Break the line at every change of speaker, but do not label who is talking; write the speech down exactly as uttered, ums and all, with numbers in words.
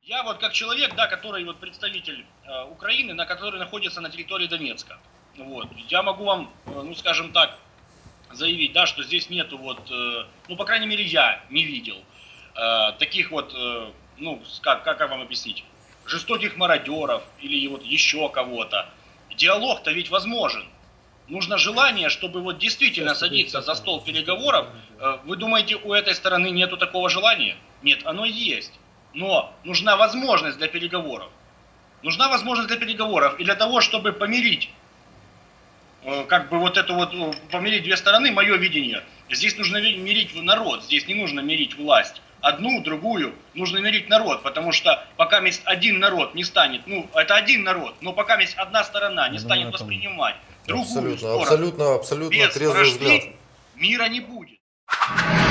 Я вот как человек, да, который вот представитель э, Украины, на который находится на территории Донецка. Вот. Я могу вам, э, ну скажем так, заявить, да, что здесь нету вот, э, ну по крайней мере я не видел э, таких вот, э, ну как, как вам объяснить, жестоких мародеров или вот еще кого-то. Диалог-то ведь возможен. Нужно желание, чтобы вот действительно садиться за стол переговоров. Э, вы думаете, у этой стороны нету такого желания? Нет, оно есть. Но нужна возможность для переговоров. Нужна возможность для переговоров. И для того, чтобы помирить, э, как бы вот это вот, помирить две стороны, мое видение, здесь нужно мирить народ, здесь не нужно мирить власть. Одну, другую, нужно мирить народ, потому что пока один народ не станет, ну это один народ, но пока одна сторона не станет ну, воспринимать другую
абсолютно,
сторону,
абсолютно, абсолютно
без
трезвый
вражды,
взгляд.
Мира не будет.